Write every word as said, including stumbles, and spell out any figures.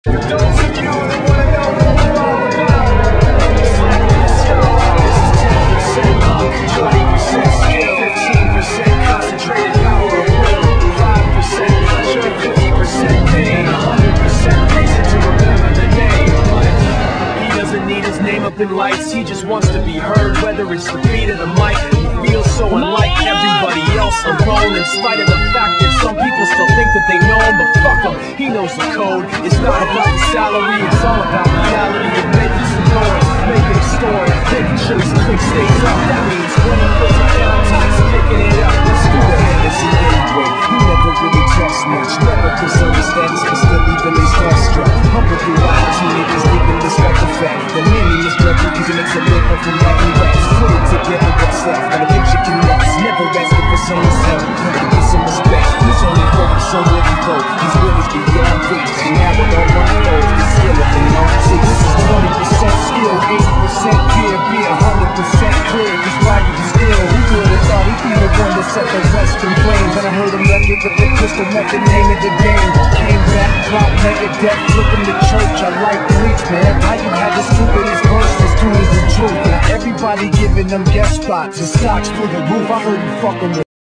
For those of you that wanna know more about it's like this, y'all. This is ten percent luck, twenty percent skill, fifteen percent concentrated power of will, five percent pleasure, fifty percent pain, one hundred percent reason to remember the name. But he doesn't need his name up in lights, he just wants to be heard, whether it's the beat of the mic. He feels so unlike everybody else alone, in spite of the fact that some people still think that they know him, but fuck him, he knows the code. It's not about the salary, it's all about reality of making some noise, making a story, making sure his click stays up. That means when he puts it down, time's picking it up. Let's do it. Listen anyway, he never really talks much, never misunderstands, but still even his thoughts struck. Humble through lives, he niggas even respect the fact that many is dreadful because he makes a living from writing raps. Put it together, what's up, and eventually connects. Never asking for someone's help, never get some respect. He's only focused on where he goes, he's really beyond reach. And now with all my flows, the skill of the long see, this is twenty percent skill, eighty percent gear, be one hundred percent clear. Just why you still, who would have thought he'd be the one that set the Western flames? And I heard him rep it with the crystal method, name of the game. Came back, dropped Megadeth, flipping the church. I like bleach, man. How you had the stupidest verse as true as the truth? Now everybody giving them guest spots and stocks through the roof. I heard you fucking with